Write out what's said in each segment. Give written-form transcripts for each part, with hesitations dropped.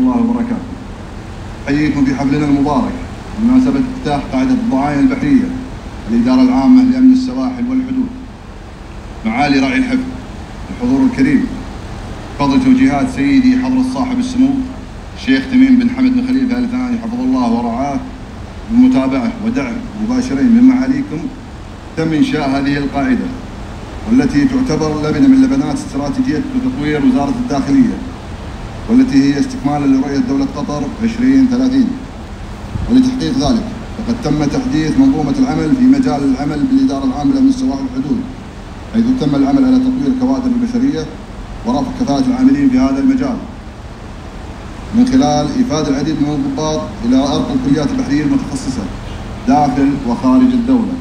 الله وبركاته. أحييكم في حفلنا المبارك بمناسبة افتتاح قاعدة الضعاين البحرية الإدارة العامة لأمن السواحل والحدود. معالي راعي الحفل، الحضور الكريم، بفضل توجيهات سيدي حضرة صاحب السمو الشيخ تميم بن حمد بن خليفة آل ثاني حفظه الله ورعاه، بالمتابعة ودعم مباشرين من معاليكم تم إنشاء هذه القاعدة، والتي تعتبر لبنة من لبنات استراتيجية وتطوير وزارة الداخلية، والتي هي استكمالا لرؤية دولة قطر 2030. ولتحقيق ذلك فقد تم تحديث منظومة العمل في مجال العمل بالإدارة العامة لأمن السواحل والحدود، حيث تم العمل على تطوير الكوادر البشرية ورفع كفاءة العاملين في هذا المجال من خلال إفادة العديد من الضباط إلى أرقى الكليات البحرية المتخصصة داخل وخارج الدولة،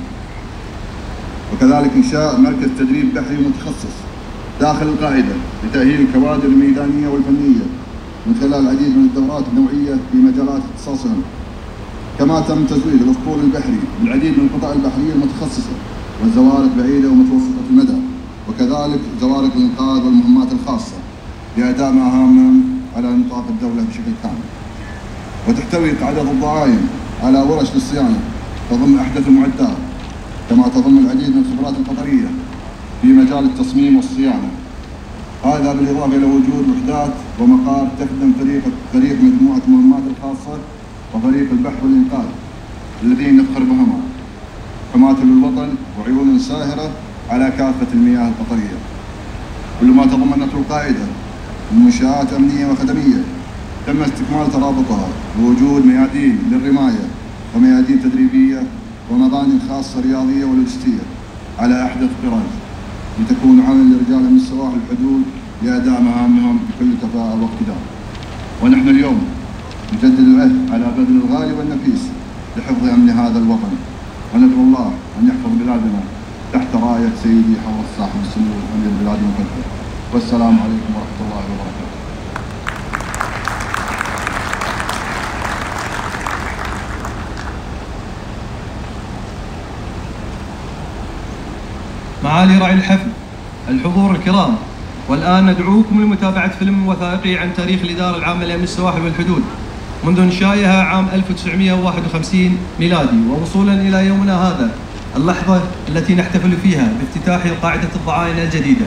وكذلك إنشاء مركز تدريب بحري متخصص داخل القاعدة لتأهيل الكوادر الميدانية والفنية من خلال العديد من الدورات النوعية في مجالات اختصاصهم. كما تم تزويد الأسطول البحري بالعديد من القطع البحرية المتخصصة والزوارق بعيدة ومتوسطة المدى، وكذلك زوارق الإنقاذ والمهمات الخاصة لأداء مهامهم على نطاق الدولة بشكل كامل. وتحتوي قاعدة الضعاين على ورش للصيانة تضم أحدث المعدات، كما تضم العديد من الخبرات القطرية في مجال التصميم والصيانة، هذا بالإضافة إلى وجود وحدات ومقار تخدم فريق مجموعة المهمات الخاصة وفريق البحث والإنقاذ الذين نفخر بهم حماة للوطن وعيون ساهرة على كافة المياه القطرية. كل ما تضمنته القاعدة من منشآت أمنية وخدمية تم استكمال ترابطها بوجود ميادين للرماية وميادين تدريبية ومباني خاصة رياضية ولوجستية على أحدث طراز، لتكون عونا لرجال من السواحل والحدود لأداء مهامهم بكل كفاءة واقتدار. ونحن اليوم نجدد العهد على بذل الغالي والنفيس لحفظ أمن هذا الوطن، وندعو الله أن يحفظ بلادنا تحت راية سيدي حضرة صاحب السمو أمير البلاد المقدس. والسلام عليكم ورحمة الله وبركاته. معالي راعي الحفل، الحضور الكرام، والآن ندعوكم لمتابعة فيلم وثائقي عن تاريخ الإدارة العامة لأمن السواحل والحدود منذ إنشائها عام 1951 ميلادي ووصولا إلى يومنا هذا، اللحظة التي نحتفل فيها بافتتاح قاعدة الضعاين الجديدة.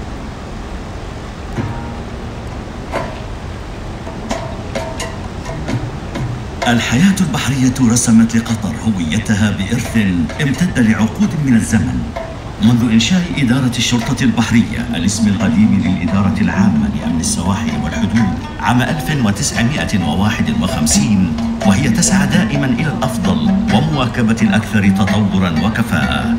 الحياة البحرية رسمت لقطر هويتها بإرث امتد لعقود من الزمن، منذ إنشاء إدارة الشرطة البحرية الاسم القديم للإدارة العامة لأمن السواحل والحدود عام 1951، وهي تسعى دائما إلى الأفضل ومواكبة الأكثر تطورا وكفاءة.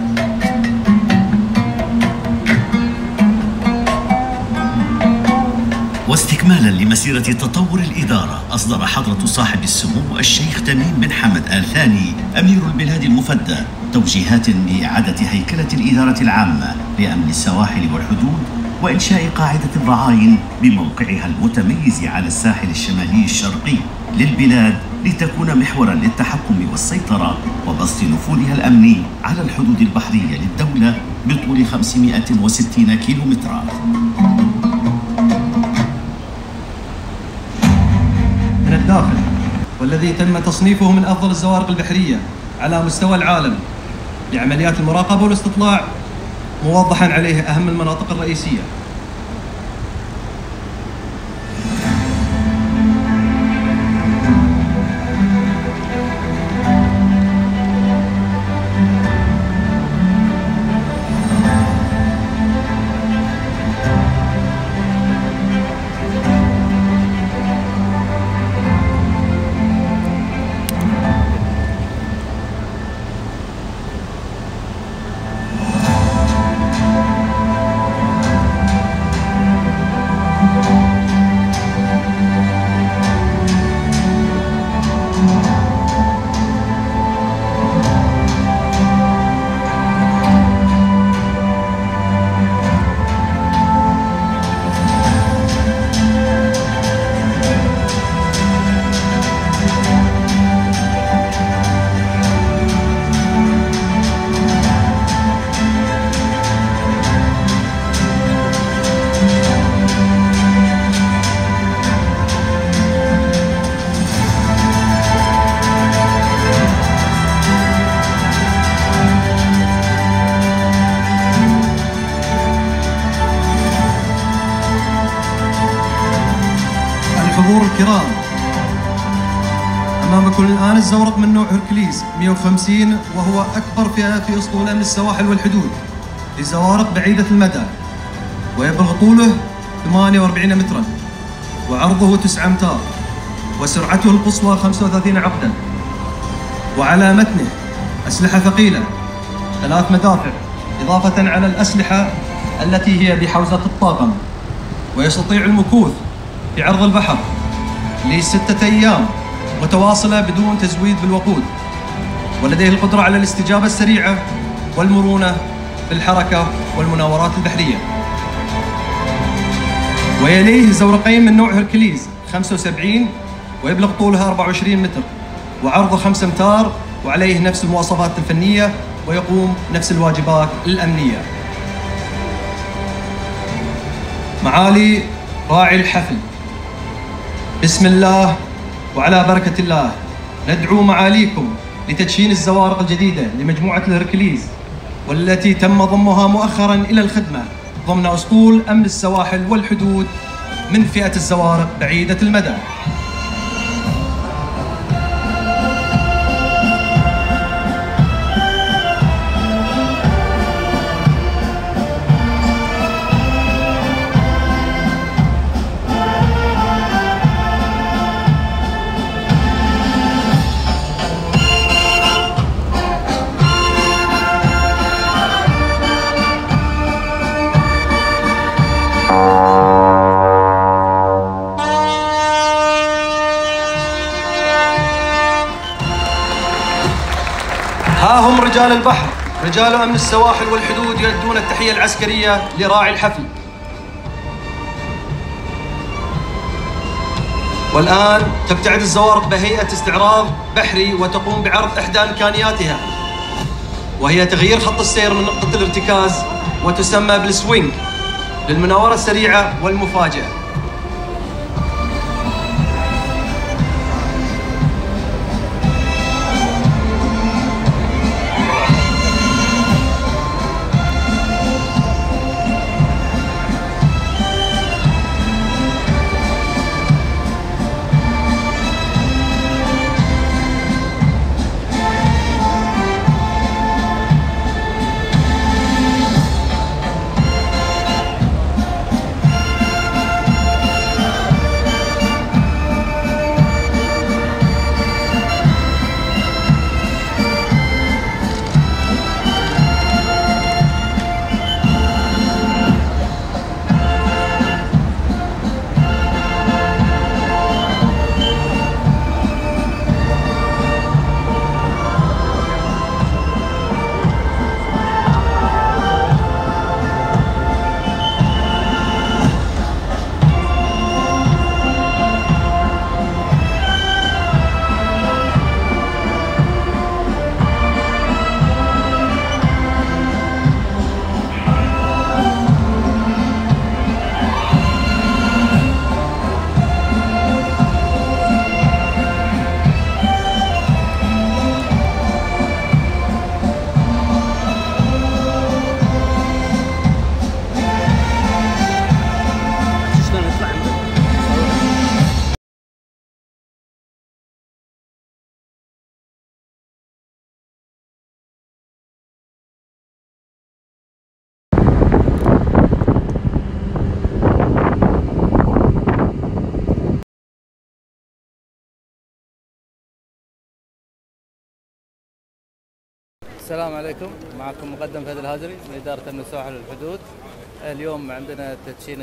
واستكمالا لمسيرة تطور الإدارة، أصدر حضرة صاحب السمو الشيخ تميم بن حمد آل ثاني أمير البلاد المفدى توجيهات لإعادة هيكلة الإدارة العامة لأمن السواحل والحدود وإنشاء قاعدة الضعاين بموقعها المتميز على الساحل الشمالي الشرقي للبلاد، لتكون محورا للتحكم والسيطرة وبسط نفوذها الأمني على الحدود البحرية للدولة بطول 560 كيلومترا. من الداخل، والذي تم تصنيفه من أفضل الزوارق البحرية على مستوى العالم لعمليات المراقبة والاستطلاع، موضحا عليه أهم المناطق الرئيسية. الحضور الكرام، أمامكم الآن الزورق من نوع هركليز 150، وهو أكبر فئة في أسطول أمن السواحل والحدود لزوارق بعيدة المدى، ويبلغ طوله 48 متراً وعرضه 9 أمتار وسرعته القصوى 35 عقداً، وعلى متنه أسلحة ثقيلة 3 مدافع إضافة على الأسلحة التي هي بحوزة الطاقم، ويستطيع المكوث في عرض البحر ل6 أيام متواصلة بدون تزويد بالوقود، ولديه القدرة على الاستجابة السريعة والمرونة في الحركة والمناورات البحرية. ويليه زورقين من نوع هركليز 75، ويبلغ طولها 24 متر وعرضه 5 أمتار، وعليه نفس المواصفات الفنية ويقوم نفس الواجبات الأمنية. معالي راعي الحفل، بسم الله وعلى بركة الله ندعو معاليكم لتدشين الزوارق الجديدة لمجموعة الهركليز، والتي تم ضمها مؤخرا إلى الخدمة ضمن أسطول أمن السواحل والحدود من فئة الزوارق بعيدة المدى. ها هم رجال البحر، رجال أمن السواحل والحدود، يؤدون التحية العسكرية لراعي الحفل. والآن تبتعد الزوارق بهيئة استعراض بحري وتقوم بعرض إحدى إمكانياتها، وهي تغيير خط السير من نقطة الارتكاز، وتسمى بالسوينج للمناورة السريعة والمفاجئة. السلام عليكم، معكم مقدم فهد الهاجري من إدارة أمن السواحل والحدود. اليوم عندنا تدشين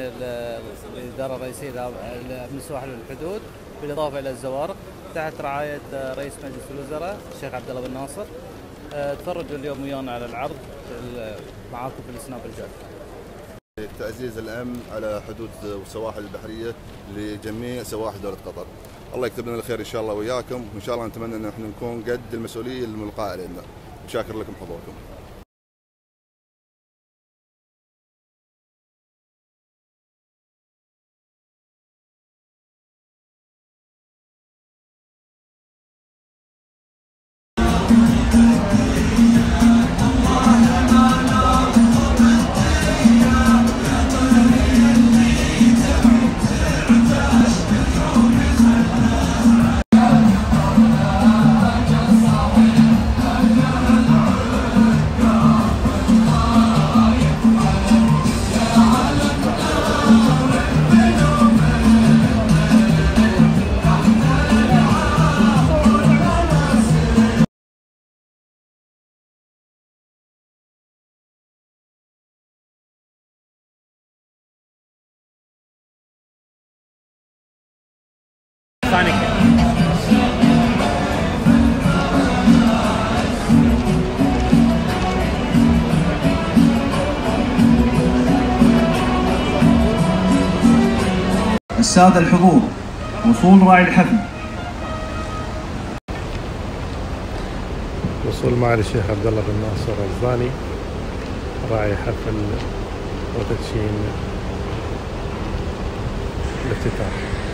الإدارة الرئيسية لأمن السواحل والحدود بالإضافة إلى الزوارق تحت رعاية رئيس مجلس الوزراء الشيخ عبد الله بن ناصر. تفرجوا اليوم ويانا على العرض معاكم في السناب الجاي. تعزيز الأمن على حدود والسواحل البحرية لجميع سواحل دولة قطر. الله يكتب لنا الخير إن شاء الله وياكم، وإن شاء الله نتمنى أن احنا نكون قد المسؤولية الملقاة علينا. شاكر لكم حضوركم. السادة الحضور، وصول راعي الحفل. وصول معالي الشيخ عبد الله بن ناصر الزاني راعي حفل وتدشين الافتتاح.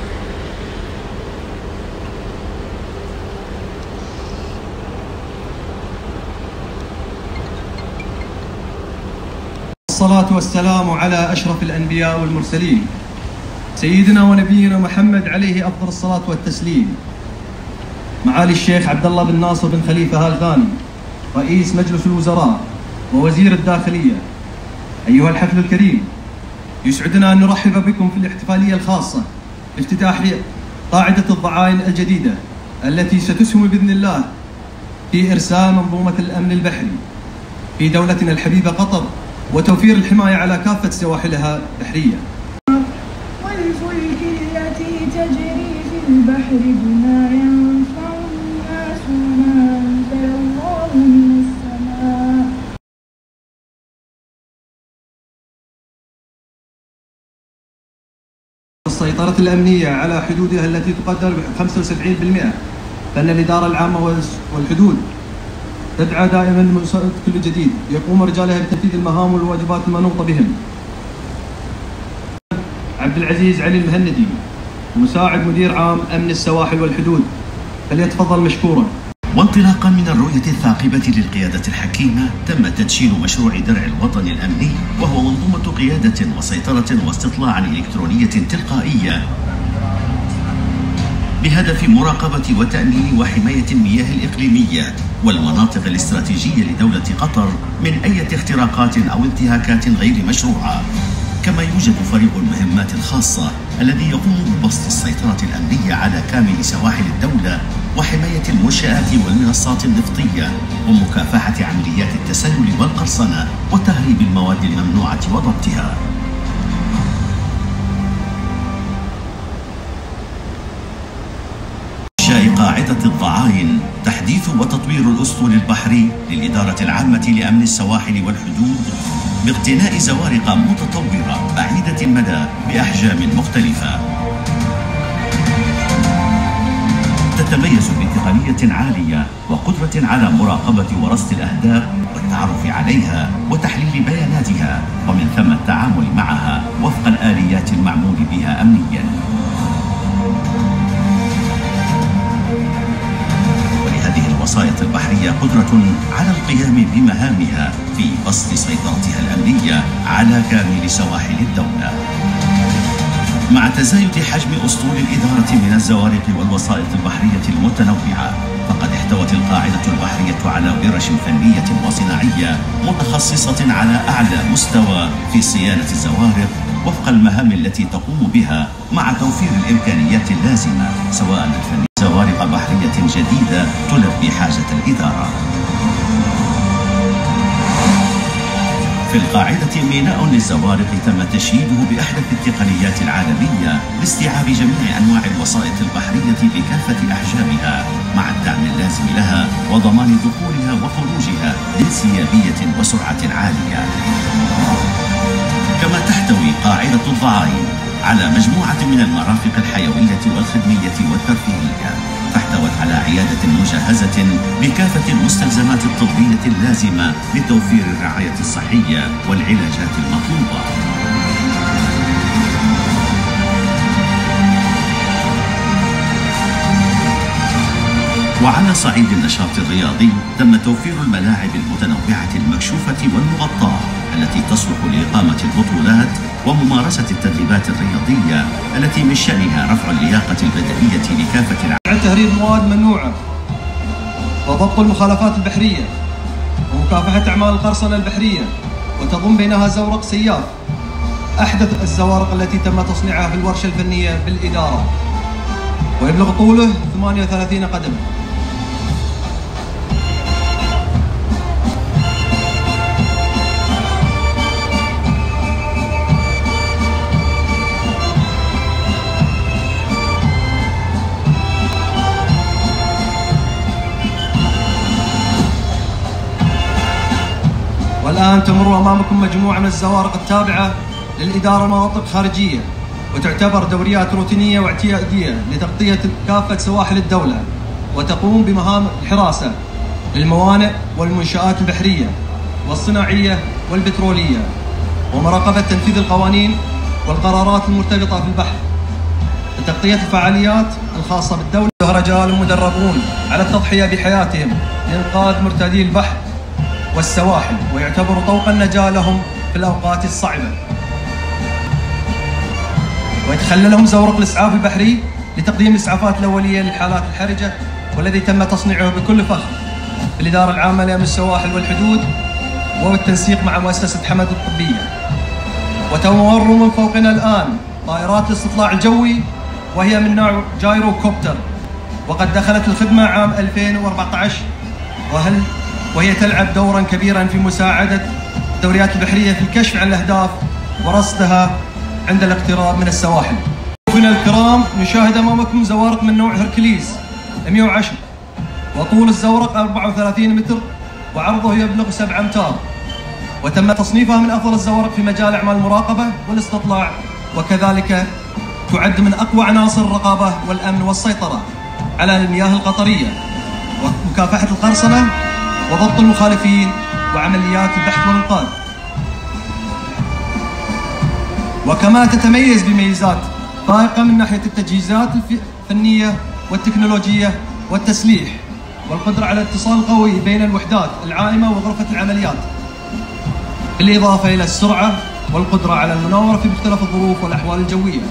الصلاة والسلام على أشرف الأنبياء والمرسلين سيدنا ونبينا محمد عليه أفضل الصلاة والتسليم. معالي الشيخ عبد الله بن ناصر بن خليفة آل ثاني رئيس مجلس الوزراء ووزير الداخلية، أيها الحفل الكريم، يسعدنا أن نرحب بكم في الاحتفالية الخاصة بافتتاح قاعدة الضعاين الجديدة التي ستسهم بإذن الله في إرساء منظومة الأمن البحري في دولتنا الحبيبة قطر وتوفير الحماية على كافة سواحلها البحرية. والفلك التي تجري في البحر بما ينفع الناس وما أنزل الله من السماء. السيطرة الأمنية على حدودها التي تقدر ب 75%، فإن الإدارة العامة والحدود تدعى دائما لمساعدة كل جديد يقوم رجالها بتنفيذ المهام والواجبات المنوطة بهم. عبد العزيز علي المهندي، مساعد مدير عام أمن السواحل والحدود، فليتفضل مشكورا. وانطلاقا من الرؤية الثاقبة للقيادة الحكيمة، تم تدشين مشروع درع الوطن الأمني، وهو منظومة قيادة وسيطرة واستطلاع إلكترونية تلقائية بهدف مراقبة وتأمين وحماية المياه الإقليمية والمناطق الاستراتيجية لدولة قطر من أي اختراقات أو انتهاكات غير مشروعة. كما يوجد فريق المهمات الخاصة الذي يقوم ببسط السيطرة الأمنية على كامل سواحل الدولة وحماية المنشآت والمنصات النفطية ومكافحة عمليات التسلل والقرصنة وتهريب المواد الممنوعة وضبطها. قاعدة الضعاين تحديث وتطوير الأسطول البحري للإدارة العامة لأمن السواحل والحدود باقتناء زوارق متطورة بعيدة المدى بأحجام مختلفة، تتميز بتقنية عالية وقدرة على مراقبة ورصد الأهداف والتعرف عليها وتحليل بياناتها، ومن ثم التعامل معها وفق الآليات المعمول بها أمنياً. هذه الوسائط البحرية قدرة على القيام بمهامها في بسط سيطرتها الأمنية على كامل سواحل الدولة. مع تزايد حجم أسطول الإدارة من الزوارق والوسائط البحرية المتنوعة، فقد احتوت القاعدة البحرية على ورش فنية وصناعية متخصصة على أعلى مستوى في صيانة الزوارق وفق المهام التي تقوم بها، مع توفير الإمكانيات اللازمة سواء الفنية زوارق بحرية جديدة تلبي حاجة الإدارة. في القاعدة ميناء للزوارق تم تشييده بأحدث التقنيات العالمية لاستيعاب جميع أنواع الوسائط البحرية بكافة أحجامها، مع الدعم اللازم لها وضمان دخولها وخروجها بانسيابية وسرعة عالية. كما تحتوي قاعدة الضعاين على مجموعة من المرافق الحيوية والخدمية والترفيهية، فاحتوت على عيادة مجهزة بكافة المستلزمات الطبية اللازمة لتوفير الرعاية الصحية والعلاجات المطلوبة. وعلى صعيد النشاط الرياضي تم توفير الملاعب المتنوعة المكشوفة والمغطاة التي تصلح لإقامة البطولات وممارسة التدريبات الرياضية التي من شأنها رفع اللياقة البدنية لكافة تهريب مواد ممنوعة وضبط المخالفات البحرية ومكافحة أعمال القرصنة البحرية، وتضم بينها زورق سياف أحدث الزوارق التي تم تصنيعها في الورشة الفنية بالإدارة، ويبلغ طوله 38 قدم. والآن تمر أمامكم مجموعة من الزوارق التابعة للإدارة مناطق خارجية وتعتبر دوريات روتينية واعتيادية لتغطية كافة سواحل الدولة، وتقوم بمهام الحراسة للموانئ والمنشآت البحرية والصناعية والبترولية، ومراقبة تنفيذ القوانين والقرارات المرتبطة في البحر، لتغطية الفعاليات الخاصة بالدولة. رجال مدربون على التضحية بحياتهم لإنقاذ مرتادي البحر والسواحل، ويعتبر طوق النجاة لهم في الأوقات الصعبة. ويتخللهم زورق الإسعاف البحري لتقديم الإسعافات الأولية للحالات الحرجة، والذي تم تصنيعه بكل فخر في الإدارة العامة لأمن السواحل والحدود وبالتنسيق مع مؤسسة حمد الطبية. وتمر من فوقنا الآن طائرات الاستطلاع الجوي، وهي من نوع جايرو كوبتر، وقد دخلت الخدمة عام 2014، وهي تلعب دورا كبيرا في مساعدة الدوريات البحرية في الكشف عن الأهداف ورصدها عند الاقتراب من السواحل. ضيوفنا الكرام، نشاهد أمامكم زوارق من نوع هركليز 110، وطول الزورق 34 متر وعرضه يبلغ 7 أمتار، وتم تصنيفها من أفضل الزوارق في مجال أعمال المراقبة والاستطلاع، وكذلك تعد من أقوى عناصر الرقابة والأمن والسيطرة على المياه القطرية ومكافحة القرصنة وضبط المخالفين وعمليات البحث والإنقاذ. وكما تتميز بميزات فائقة من ناحية التجهيزات الفنية والتكنولوجية والتسليح، والقدرة على الاتصال القوي بين الوحدات العائمة وغرفة العمليات، بالإضافة إلى السرعة والقدرة على المناورة في مختلف الظروف والأحوال الجوية.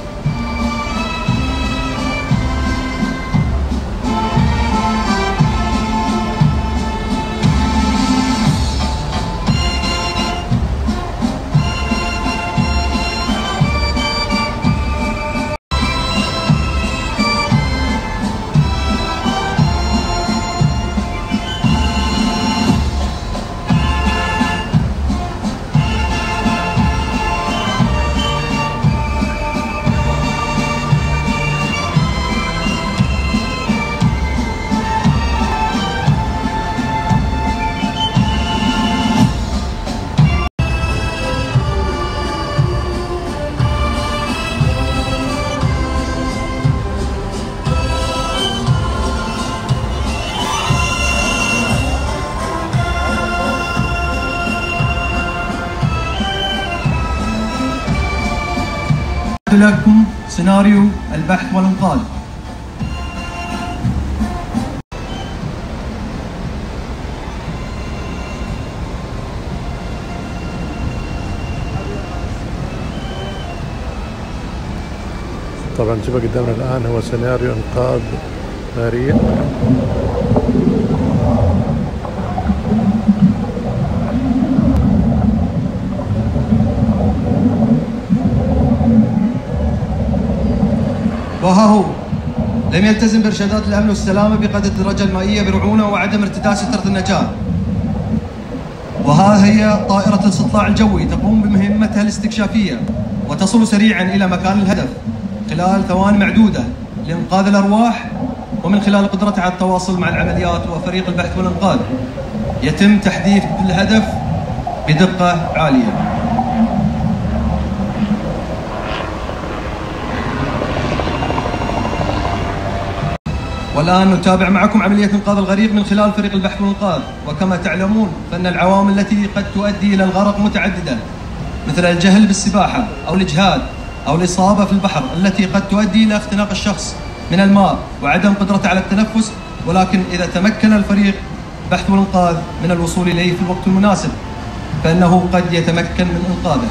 لكم سيناريو البحث والإنقاذ. طبعا جبه قدامنا الآن هو سيناريو إنقاذ نارية. وها هو لم يلتزم بإرشادات الأمن والسلامة بقيادة الدرجة المائية برعونة وعدم ارتداء سترة النجاة. وها هي طائرة الاستطلاع الجوي تقوم بمهمتها الاستكشافية وتصل سريعا إلى مكان الهدف خلال ثواني معدودة لإنقاذ الأرواح، ومن خلال قدرتها على التواصل مع العمليات وفريق البحث والإنقاذ يتم تحديد الهدف بدقة عالية. والآن نتابع معكم عملية إنقاذ الغريق من خلال فريق البحث والإنقاذ. وكما تعلمون فإن العوامل التي قد تؤدي إلى الغرق متعددة، مثل الجهل بالسباحة أو الإجهاد أو الإصابة في البحر، التي قد تؤدي إلى اختناق الشخص من الماء وعدم قدرته على التنفس، ولكن إذا تمكن الفريق البحث والإنقاذ من الوصول إليه في الوقت المناسب فإنه قد يتمكن من إنقاذه.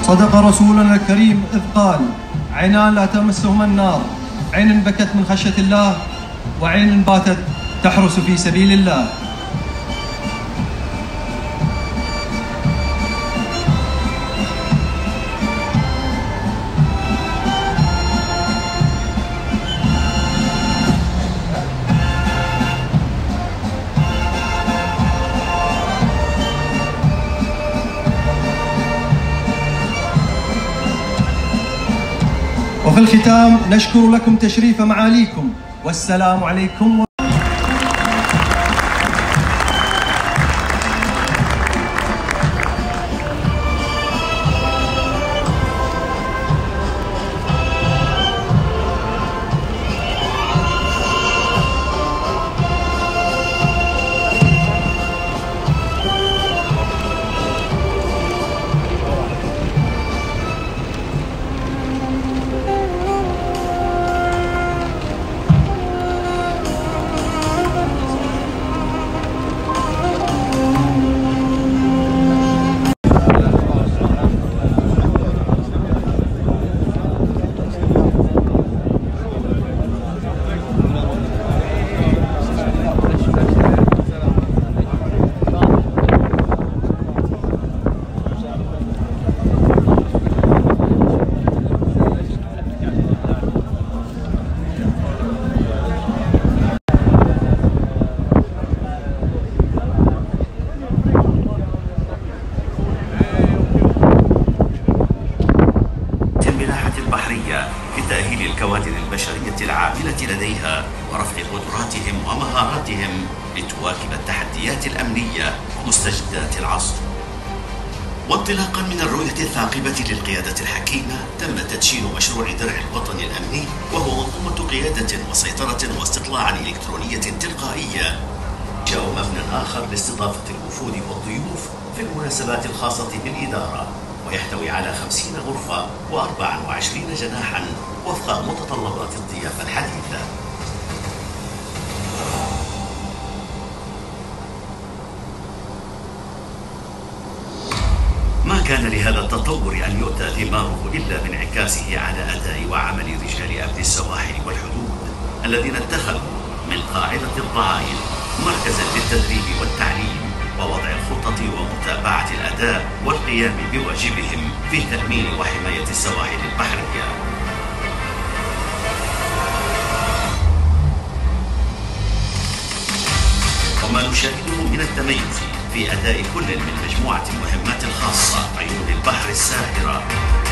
صدق رسولنا الكريم إذ قال: عينان لا تمسهما النار، عين بكت من خشية الله، وعين باتت تحرس في سبيل الله. وفي الختام نشكر لكم تشريف معاليكم، والسلام عليكم. تأهيل الكوادر البشرية العاملة لديها ورفع قدراتهم ومهاراتهم لتواكب التحديات الأمنية ومستجدات العصر. وانطلاقا من الرؤية الثاقبة للقيادة الحكيمة، تم تدشين مشروع درع الوطن الأمني، وهو منظومة قيادة وسيطرة واستطلاع إلكترونية تلقائية. جاء مبنى آخر لاستضافة الوفود والضيوف في المناسبات الخاصة بالإدارة، ويحتوي على 50 غرفة و24 جناحا وفق متطلبات الضيافة الحديثة. ما كان لهذا التطور أن يؤتى ثماره إلا بانعكاسه على أداء وعمل رجال أمن السواحل والحدود، الذين اتخذوا من قاعدة الضعائن مركزا للتدريب والتعليم ووضع الخطط ومتابعة الأداء والقيام بواجبهم في تأمين وحماية السواحل البحرية. وما نشاهده من التميز في أداء كل من مجموعة المهمات الخاصة عيون البحر الساهرة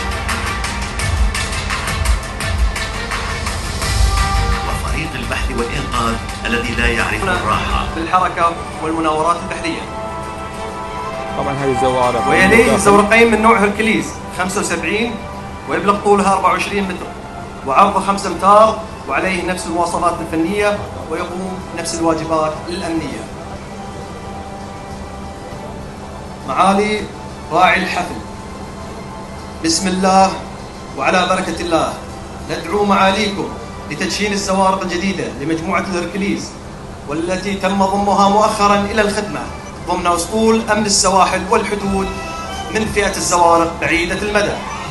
وفريق البحث والإنقاذ الذي لا يعرف الراحة في الحركة والمناورات البحرية. طبعا هذه الزوارق ويليه زورقين من نوع هركليز 75 ويبلغ طولها 24 متر وعرضه 5 أمتار، وعليه نفس المواصفات الفنية ويقوم نفس الواجبات الأمنية. معالي راعي الحفل، بسم الله وعلى بركة الله ندعو معاليكم لتدشين الزوارق الجديدة لمجموعة الهركليز، والتي تم ضمها مؤخرا إلى الخدمة ضمن أسطول أمن السواحل والحدود من فئة الزوارق بعيدة المدى.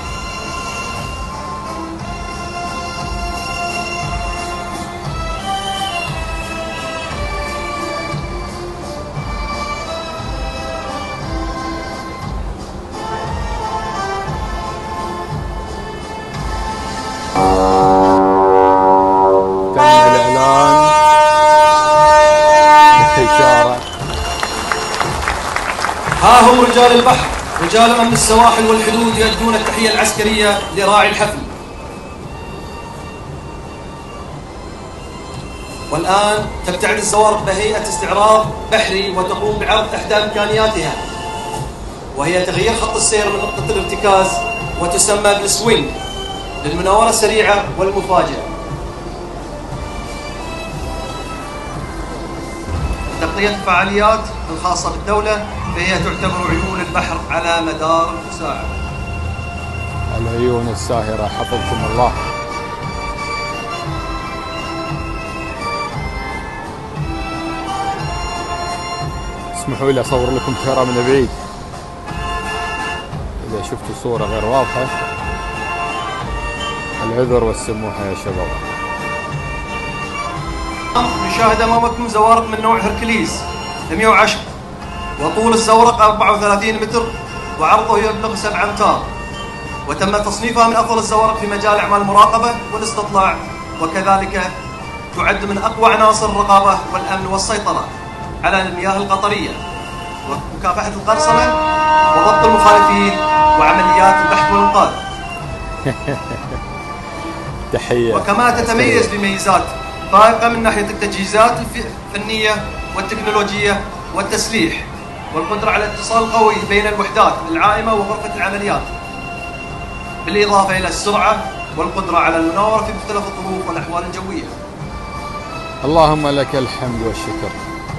ها هم رجال البحر، رجال أمن السواحل والحدود، يؤدون التحية العسكرية لراعي الحفل. والآن تبتعد الزوارق بهيئة استعراض بحري وتقوم بعرض إحدى إمكانياتها، وهي تغيير خط السير من نقطة الارتكاز، وتسمى بالسوينج، للمناورة السريعة والمفاجئة. تغطية الفعاليات الخاصة بالدولة، فهي تعتبر عيون البحر على مدار الساعة. العيون الساهرة حفظكم الله. اسمحوا لي أصور لكم ترى من بعيد إذا شفتوا صورة غير واضحة العذر والسموحة يا شباب. نشاهد أمامكم زوارق من نوع هركليز 110، وطول الزورق 34 متر وعرضه يبلغ 7 أمتار، وتم تصنيفها من أفضل الزوارق في مجال أعمال المراقبة والاستطلاع، وكذلك تعد من أقوى عناصر الرقابة والأمن والسيطرة على المياه القطرية ومكافحة القرصنة وضبط المخالفين وعمليات البحث والإنقاذ. تحية. وكما تتميز بميزات فائقة من ناحية التجهيزات الفنية والتكنولوجية والتسليح والقدرة على اتصال قوي بين الوحدات العائمة وغرفة العمليات، بالإضافة إلى السرعة والقدرة على المناورة في مختلف الظروف والأحوال الجوية. اللهم لك الحمد والشكر.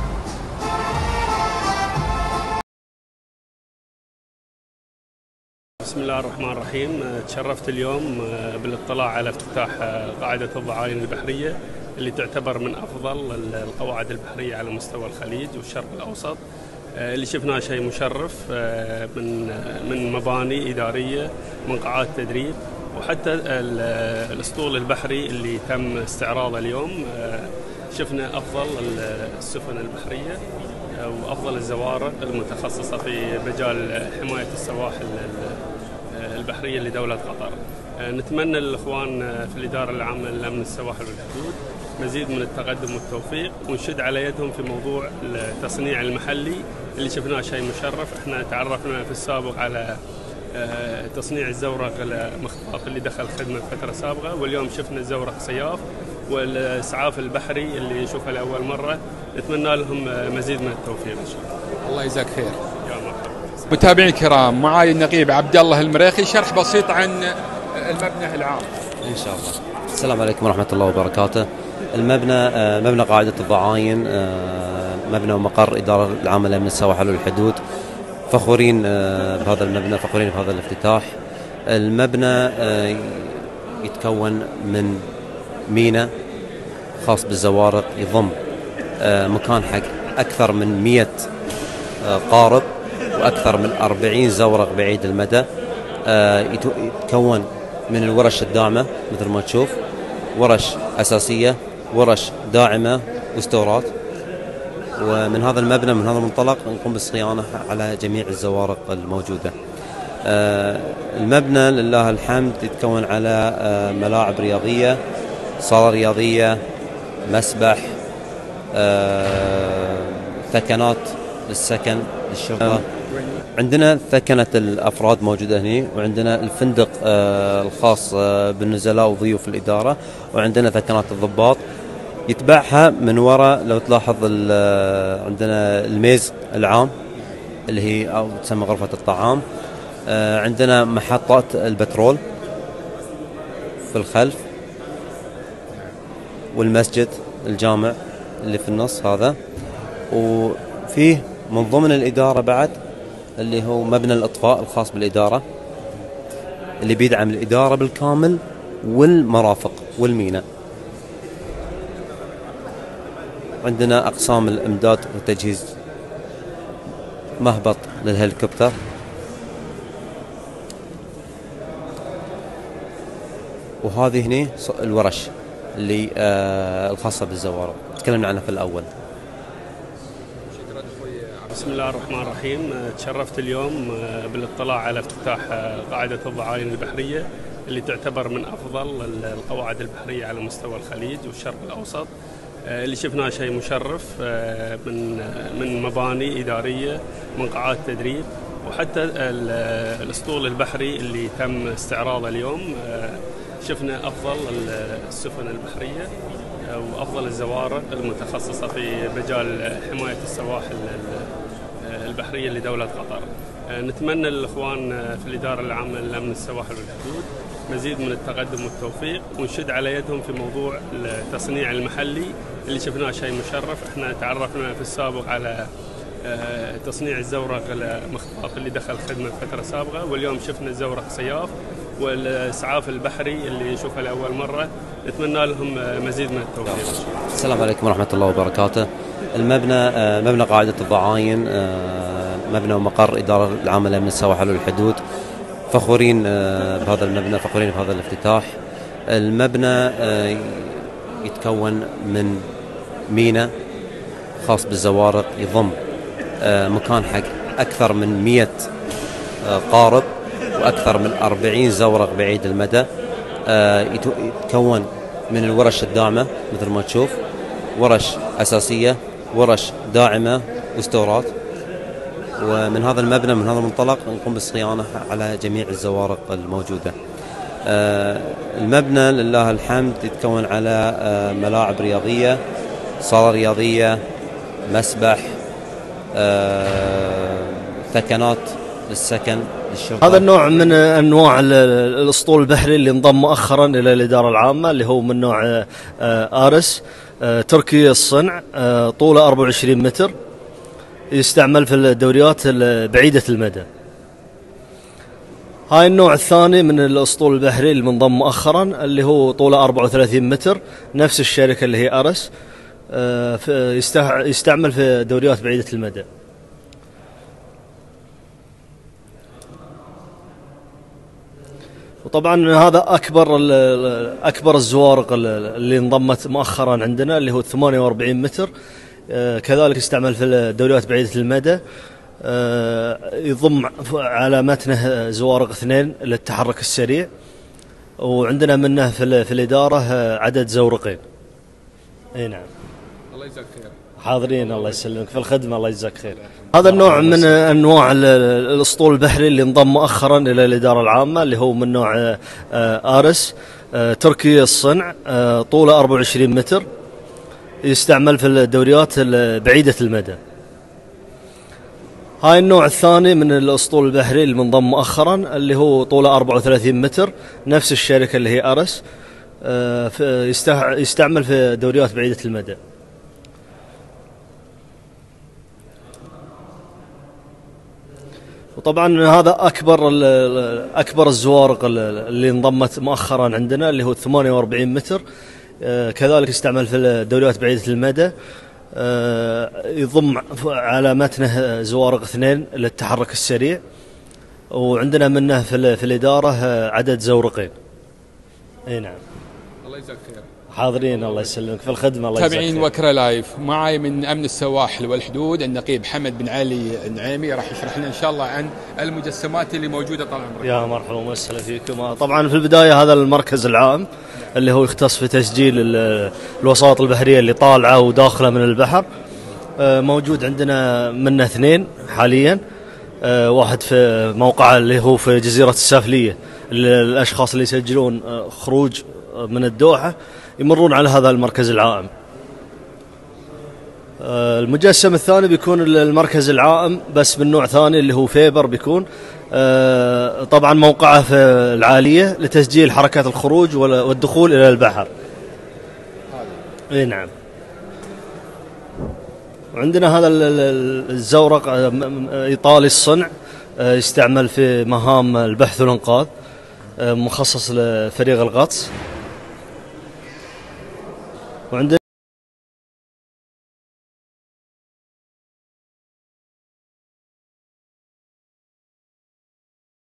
بسم الله الرحمن الرحيم. تشرفت اليوم بالاطلاع على افتتاح قاعدة الضعاين البحرية اللي تعتبر من أفضل القواعد البحرية على مستوى الخليج والشرق الأوسط. اللي شفناه شيء مشرف من مباني إدارية، من قاعات تدريب، وحتى الأسطول البحري اللي تم استعراضه اليوم. شفنا أفضل السفن البحرية وأفضل الزوارق المتخصصة في مجال حماية السواحل البحرية لدولة قطر. نتمنى للإخوان في الإدارة العامة لأمن السواحل والحدود مزيد من التقدم والتوفيق، ونشد على يدهم في موضوع التصنيع المحلي اللي شفناه شيء مشرف. احنا تعرفنا في السابق على تصنيع الزورق المخطاف اللي دخل خدمة فترة سابقة، واليوم شفنا الزورق صياف والإسعاف البحري اللي نشوفه لأول مرة. نتمنى لهم مزيد من التوفيق إن شاء الله. الله يجزاك خير. يا مرحبا. متابعين الكرام، معاي النقيب عبد الله المريخي، شرح بسيط عن المبنى العام. إن شاء الله. السلام عليكم ورحمة الله وبركاته. المبنى مبنى قاعدة الضعاين، مبنى ومقر إدارة العامة لأمن السواحل والحدود. فخورين بهذا المبنى، فخورين بهذا الافتتاح. المبنى يتكون من ميناء خاص بالزوارق، يضم مكان حق أكثر من 100 قارب وأكثر من 40 زورق بعيد المدى. يتكون من الورش الداعمة مثل ما تشوف، ورش أساسية، ورش داعمة واستورات. ومن هذا المبنى، من هذا المنطلق، نقوم بالصيانة على جميع الزوارق الموجودة. المبنى لله الحمد يتكون على ملاعب رياضية، صالة رياضية، مسبح، ثكنات للسكن للشغل. عندنا ثكنة الأفراد موجودة هنا، وعندنا الفندق الخاص بالنزلاء وضيوف الإدارة، وعندنا ثكنات الضباط. يتبعها من وراء لو تلاحظ عندنا الميز العام اللي هي أو تسمى غرفة الطعام. عندنا محطات البترول في الخلف، والمسجد الجامع اللي في النص هذا. وفيه من ضمن الإدارة بعد اللي هو مبنى الإطفاء الخاص بالإدارة اللي بيدعم الإدارة بالكامل والمرافق والميناء. عندنا أقسام الإمداد وتجهيز مهبط للهليكوبتر. وهذه هنا الورش اللي الخاصة بالزوارق تكلمنا عنها في الأول. بسم الله الرحمن الرحيم. تشرفت اليوم بالاطلاع على افتتاح قاعدة الضعاين البحرية اللي تعتبر من أفضل القواعد البحرية على مستوى الخليج والشرق الأوسط. اللي شفناه شيء مشرف من مباني إدارية، من قاعات تدريب، وحتى الأسطول البحري اللي تم استعراضه اليوم. شفنا أفضل السفن البحرية وأفضل الزوارق المتخصصة في مجال حماية السواحل البحرية لدولة قطر. نتمنى للإخوان في الإدارة العامة لأمن السواحل والحدود مزيد من التقدم والتوفيق، ونشد على يدهم في موضوع التصنيع المحلي اللي شفناه شيء مشرف. احنا تعرفنا في السابق على تصنيع الزورق المخطاف اللي دخل خدمة فترة سابقة، واليوم شفنا الزورق صياف والإسعاف البحري اللي نشوفه لأول مرة. نتمنى لهم مزيد من التوفيق. السلام عليكم ورحمة الله وبركاته. المبنى مبنى قاعدة الضعاين، مبنى ومقر إدارة العامة لأمن السواحل والحدود. فخورين بهذا المبنى، فخورين بهذا الافتتاح. المبنى يتكون من ميناء خاص بالزوارق، يضم مكان حق أكثر من 100 قارب وأكثر من 40 زورق بعيد المدى. يتكون من الورش الداعمة مثل ما تشوف، ورش أساسية، ورش داعمة وستورات. ومن هذا المبنى، من هذا المنطلق، نقوم بالصيانة على جميع الزوارق الموجودة. المبنى لله الحمد يتكون على ملاعب رياضية، صالة رياضية، مسبح، ثكنات للسكن للشرطة. هذا النوع من أنواع الأسطول البحري اللي انضم مؤخرا إلى الإدارة العامة، اللي هو من نوع آرس تركي الصنع، طوله 24 متر، يستعمل في الدوريات بعيدة المدى. هاي النوع الثاني من الأسطول البحري اللي منضم مؤخرا، اللي هو طوله 34 متر، نفس الشركة اللي هي أرس، يستعمل في دوريات بعيدة المدى. وطبعا هذا أكبر الزوارق اللي انضمت مؤخرا عندنا، اللي هو 48 متر، كذلك يستعمل في الدوريات بعيدة المدى. يضم على متنه زوارق 2 للتحرك السريع، وعندنا منه في الإدارة عدد زورقين. اي نعم. الله يجزاك خير. حاضرين، الله يسلمك، في الخدمة، الله يجزاك خير. هذا النوع من أنواع الأسطول البحري اللي انضم مؤخرا إلى الإدارة العامة، اللي هو من نوع آرس تركي الصنع، طوله 24 متر، يستعمل في الدوريات بعيدة المدى. هاي النوع الثاني من الأسطول البحري اللي منضم مؤخرا، اللي هو طوله 34 متر، نفس الشركة اللي هي أرس، يستعمل في دوريات بعيدة المدى. وطبعا هذا أكبر الزوارق اللي انضمت مؤخرا عندنا، اللي هو 48 متر، كذلك يستعمل في الدوريات بعيدة المدى. يضم على متنه زوارق 2 للتحرك السريع، وعندنا منه في الإدارة عدد زورقين. اي نعم. الله يجزاك خير. حاضرين، الله يسلمك، في الخدمة، الله يجزاك خير. تابعين وكرة لايف. معي من أمن السواحل والحدود النقيب حمد بن علي النعيمي، راح يشرح لنا إن شاء الله عن المجسمات اللي موجودة. طال عمرك. يا مرحبا ومسهلا فيكم. طبعا في البداية هذا المركز العام اللي هو يختص في تسجيل الوساطة البحرية اللي طالعة وداخلة من البحر. موجود عندنا منه 2 حاليا، واحد في موقعه اللي هو في جزيرة السافلية، الأشخاص اللي يسجلون خروج من الدوحة يمرون على هذا المركز العائم. المجسم الثاني بيكون المركز العائم بس من نوع ثاني، اللي هو فيبر، بيكون طبعا موقعه في العالية لتسجيل حركات الخروج والدخول إلى البحر. اي نعم. وعندنا هذا الزورق إيطالي الصنع، يستعمل في مهام البحث والإنقاذ، مخصص لفريق الغطس. وعندنا